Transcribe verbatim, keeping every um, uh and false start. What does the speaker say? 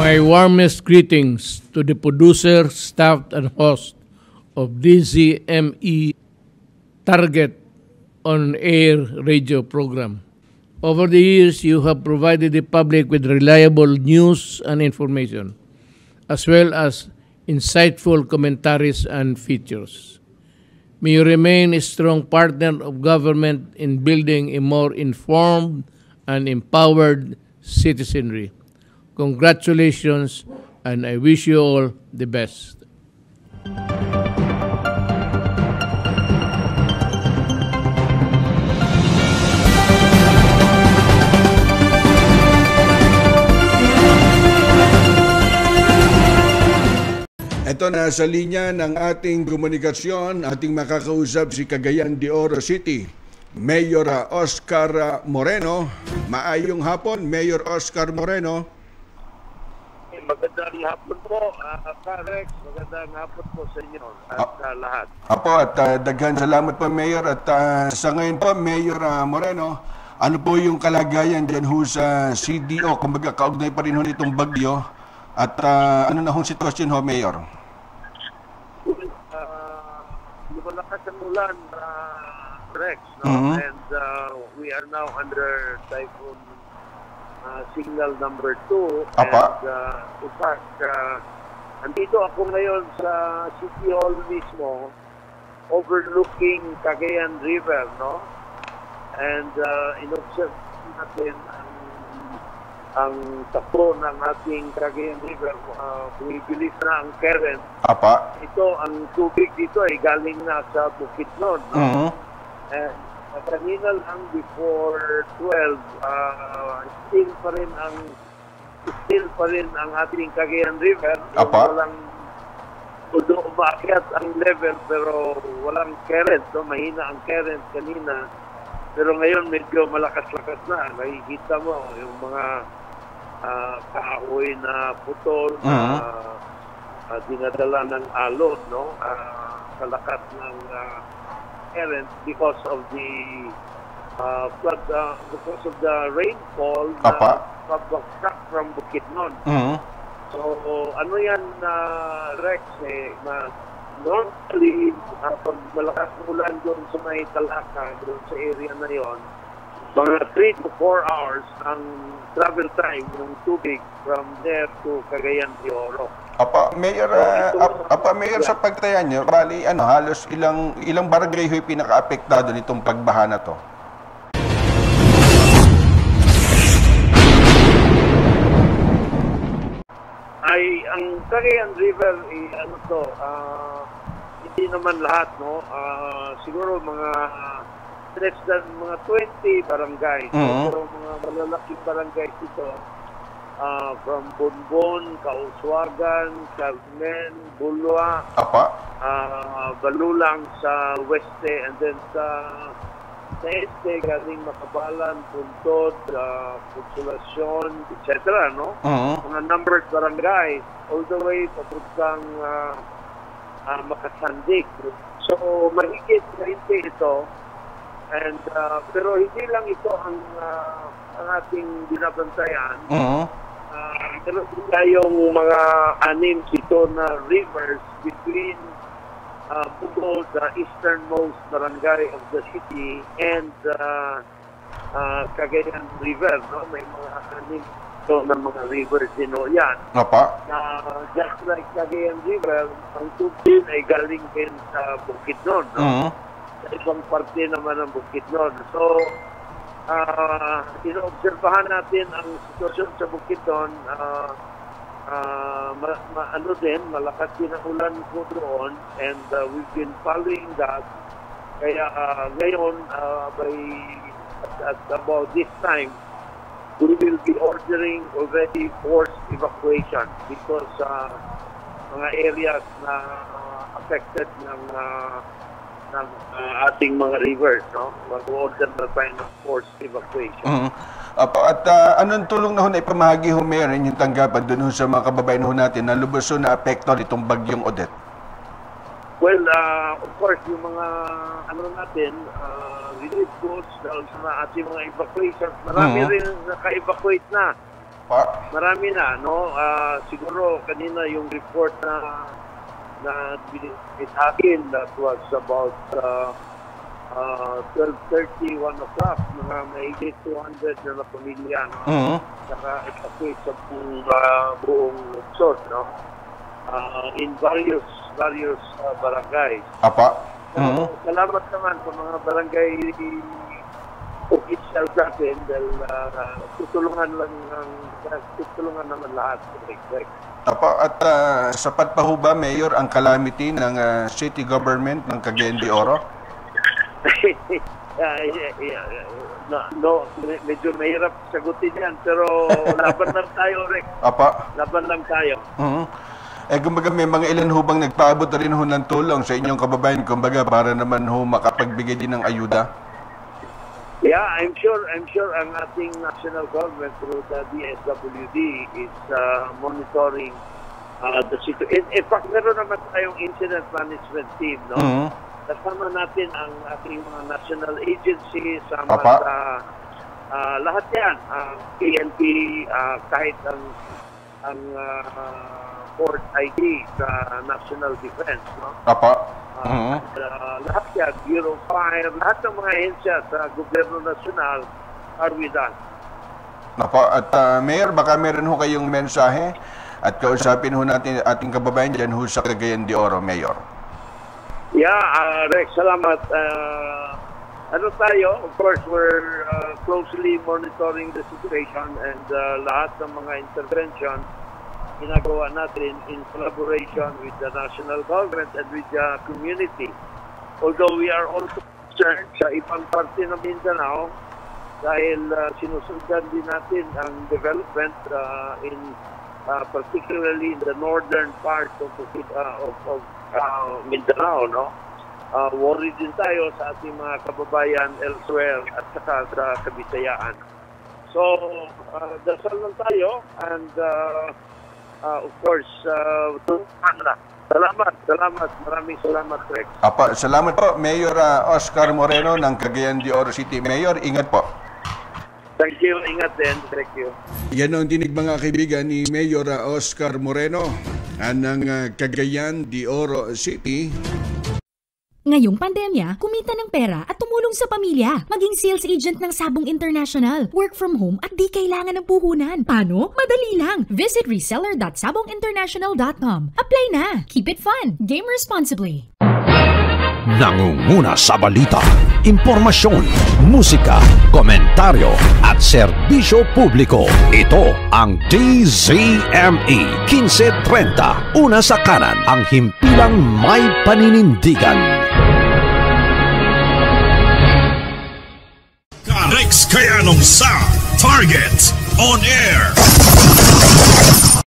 My warmest greetings to the producer, staff, and host of D Z M E Target on-air radio program. Over the years, you have provided the public with reliable news and information, as well as insightful commentaries and features. May you remain a strong partner of government in building a more informed and empowered citizenry. Congratulations, and I wish you all the best. Ito na sa linya ng ating komunikasyon, ating makakausap si Cagayan de Oro City, Mayor Oscar Moreno. Maayong hapon, Mayor Oscar Moreno. Magandang hapon po, uh, Karex. Magandang hapon po sa inyo at uh, lahat. Apo, at uh, daghan salamat po, Mayor. At uh, sa ngayon po, Mayor uh, Moreno, ano po yung kalagayan dyan ho sa C D O? Kumbaga, kaugnay pa rin ho nitong bagyo. At uh, ano na hong sitwasyon ho, Mayor? Uh, lumalakas ang ulan, uh, Rex, no? Mm-hmm. And uh, we are now under typhoon Uh, signal number two. Apa? And uh, in fact, uh, andito ako ngayon sa City Hall mismo, overlooking Cagayan River, no? And uh, in-observe natin ang, ang takbo ng ating Cagayan River. Uh, bumibilis na ang current. Apa? Ito, ang tubig dito ay galing na sa Bukidnon, no? Mm-hmm. And Uh, kanina lang before twelve, uh, still pa rin ang still pa rin ang ating Cagayan River. Apa? Walang, although umakyat ang level pero walang current, no? Mahina ang current kanina. Pero ngayon medyo malakas-lakas na. Nakikita mo yung mga uh, kahoy na putol, na uh-huh. uh, dinadala ng alon, no? Uh, kalakas ng uh, current because of the uh, flood, uh, because of the rainfall Apa? na pabagsak from Bukidnon. Mm-hmm. So, ano yan na uh, Rex, eh, na normally, uh, pag malakas ulan doon sa may Talaka, doon sa area na yon, mga three to four hours ang travel time ng tubig from there to Cagayan de Oro. Apa, Mayor, uh, apa, Mayor, sa pagtaya niyo, bali, ano, halos ilang ilang barangay ho'y pinaka-apektado nitong pagbaha na to? Ay, ang Cagayan River, eh, ano to, uh, hindi naman lahat, no? Uh, siguro mga less than mga twenty barangay. Mm-hmm. Pero mga malalaking barangay ito, Uh, from Bonbon, Kauswagan, Carmen, Bulwa, Apa? Uh, Balulang sa Weste, and then sa sa Este, galing Makabalan, Puntod, uh, Consolacion, et cetera. No? Uh-huh. Mga numbered barangay, all the way papuntang uh, uh, Makasandik. So, mahigit na hindi ito. And, uh, pero hindi lang ito ang, uh, ang ating binabantayan. Uh-huh. Uh, meron din tayong mga anim dito na rivers between uh, Bugo, the easternmost barangay of the city, and uh, uh, Cagayan River. No? May mga anim dito na mga rivers din o yan. Apa? Uh, just like Cagayan River, ang tubig ay galing din sa Bukidnon. No? Uh-huh. Sa ibang parte naman ng Bukidnon. So, Uh, inoobserbahan natin ang sitwasyon sa Bukidnon. Uh, uh, ma, ma, ano din, malakas din ang ulan po doon, and uh, we've been following that. Kaya uh, ngayon, uh, by at, at about this time, we will be ordering already forced evacuation because uh, mga areas na uh, affected ng uh, ng uh, ating mga rivers, no? Mag-order na tayo ng forced evacuation. Uh-huh. Apo, at uh, anong tulong na ho na ipamahagi ho, Mayor, inyong tanggapan doon sa mga kababayan ho natin na lubos ho na apekto nitong bagyong Odette? Well, uh, of course, yung mga ano natin, uh, relief goods, dahil sa ating mga evacuations, marami uh-huh. rin naka-evacuate na. Pa. Marami na, no? Ah, siguro kanina yung report na na binigay sa akin, that was about uh, uh, twelve thirty, one o'clock, mga mahigit two hundred na na pamilya, no? Mhm. Naka-evacuate sa buong, uh, buong lungsod, no? Uh, in various various uh, barangays. Apa. So, Mhm. salamat naman sa mga barangay officials natin dahil uh, tutulungan lang ang tutulungan naman lahat. Apa, at ah, sapat pa ho ba, Mayor, ang calamity ng ah, city government ng Cagayan de Oro? Yeah, yeah, yeah. No, no, me- medyo mahirap sagutin yan, pero laban lang tayo, Rex. Apa. Laban lang tayo. Mhm. Eh, kumbaga may mga ilan ho bang nagpaabot na rin ho ng tulong sa inyong kababayan, kumbaga para naman ho makapagbigay din ng ayuda? Yeah, I'm sure, I'm sure ang ating national government through the D S W D is uh, monitoring uh, the situation. In, in fact, meron naman tayong incident management team, no? Mhm. Kasama natin ang ating mga national agencies, sama Apa. sa uh, lahat yan, ang P N P, uh, kahit ang ang uh, Port I D sa National Defense, no? Apa. Uh, Mhm. uh, lahat yan, Bureau of Fire, lahat ng mga ahensya sa gobyerno nasyonal are with us. Apa. At ah, Mayor, baka meron ho kayong mensahe at kausapin ho natin ating kababayan dyan ho sa Cagayan de Oro, Mayor. Yeah, uh, Rex, salamat. Uh, ano tayo, of course, we're uh, closely monitoring the situation and uh, lahat ng mga intervention ginagawa natin in collaboration with the national government and with the community. Although we are also concerned sa ibang parte ng Mindanao dahil uh, sinusundan din natin ang development uh, in uh, particularly in the northern part of uh, of, of uh, Mindanao, no? Uh, worried din tayo sa ating mga kababayan elsewhere at saka sa Kabisayaan. So, uh, dasal lang tayo and uh, uh, of course, uh, salamat, salamat, maraming salamat, Rex. Apa, salamat po, Mayor ah, Oscar Moreno ng Cagayan de Oro City. Mayor, ingat po. Thank you, ingat din, thank you. Yan ang dinig mga kaibigan ni Mayor ah, Oscar Moreno ah, ng ah, Cagayan de Oro City. Ngayong pandemya, kumita ng pera at tumulong sa pamilya. Maging sales agent ng Sabong International. Work from home at di kailangan ng puhunan. Paano? Madali lang. Visit reseller dot sabong international dot com. Apply na. Keep it fun. Game responsibly. Nangunguna sa balita, impormasyon, musika, komentaryo at serbisyo publiko. Ito ang D Z M E fifteen thirty. Una sa kanan, ang himpilang may paninindigan. Rex Kayanong sa Target On Air.